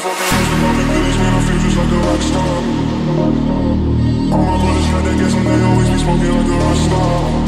fucking hoes with all the goodies, man, I feel just like a rockstar. All my brothers had that gas and they always be smoking like a rockstar.